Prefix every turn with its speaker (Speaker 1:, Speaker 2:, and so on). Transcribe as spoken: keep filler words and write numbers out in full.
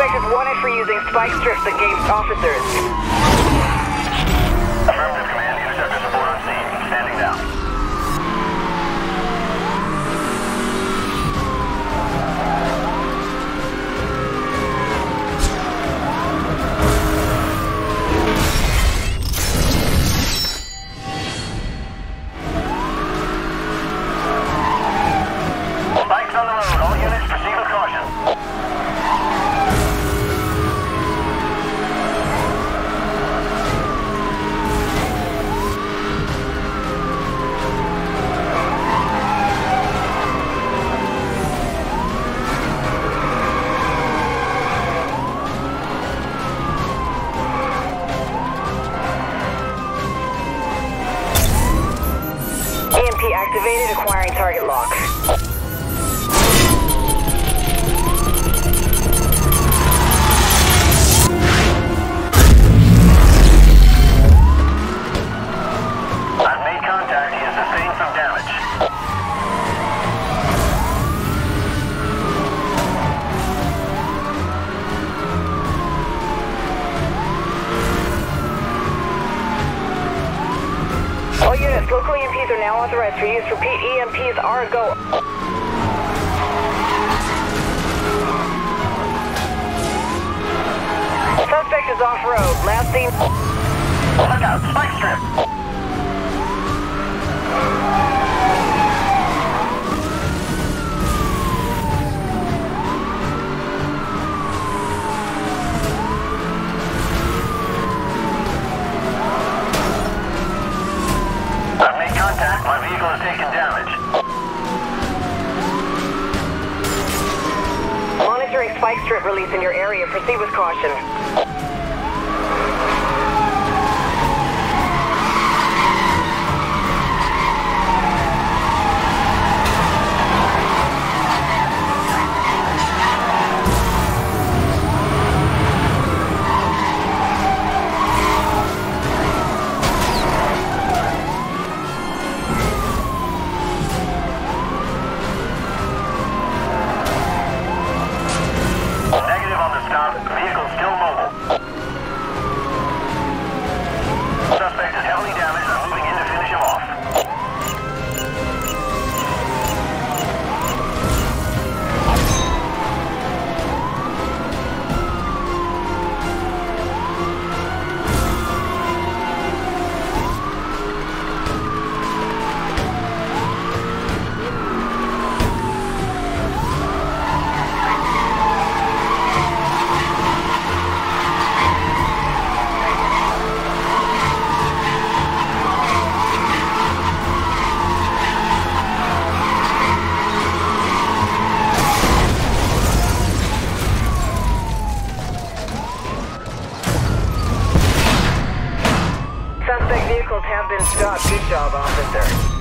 Speaker 1: Suspect is wanted for using spike strips against officers.
Speaker 2: Affirmative command. Interceptor support on scene. Standing down. Spikes on the road. All units proceed with caution.
Speaker 1: E M P activated, acquiring target lock.
Speaker 2: I've made contact. He has sustained some damage.
Speaker 1: All units, local E M Ps are now authorized for use. Repeat, E M Ps are a go. Suspect is off-road. Last seen...
Speaker 2: Look out! Spike strip! I've made contact. My vehicle has taken damage.
Speaker 1: Monitoring spike strip release in your area. Proceed with caution.
Speaker 2: Negative on the stop. Vehicle still mobile. Suspect is heavily damaged. I'm moving in to finish him off.
Speaker 1: Suspect vehicles have been stopped. Good job, officer.